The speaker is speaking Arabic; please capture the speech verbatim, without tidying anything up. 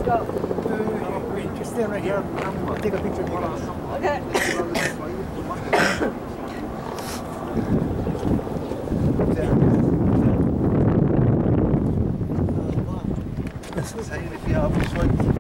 go. Uh, just stay right here. I'll take a picture of you guys. Okay. سهل فيها أبو شوي